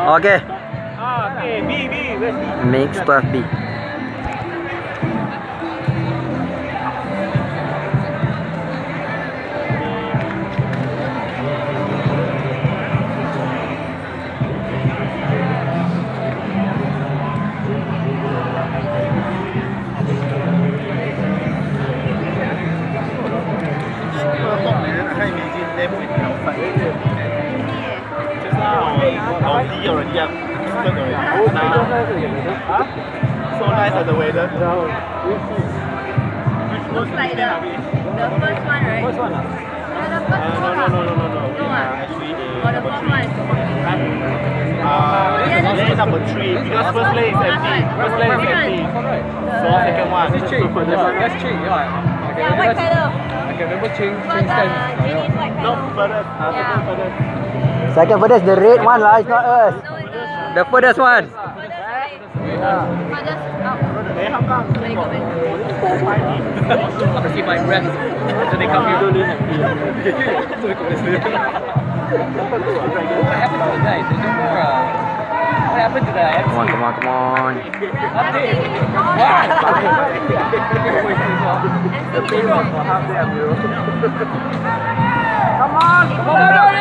Okay. Okay, B. Where's B? Mixed-12B. So nice at the weather. Looks like the first one, right? First one? Yeah, the first one. No. Actually, or the fourth one. Lane number 3 because first lane is empty. First lane is empty. So second one. That's three. Yeah. Yeah, white color. I can remember change Got the Jenny's white No, color. further. Second furthest, the red one lah, it's not us. No, The furthest one. furthest right. Furthest out. Eh, how come? Very good, very good. I can see my breath. So they come here. What happened to the guys? There's no more. What happened to the MC? Come on. Update. MC. Come on.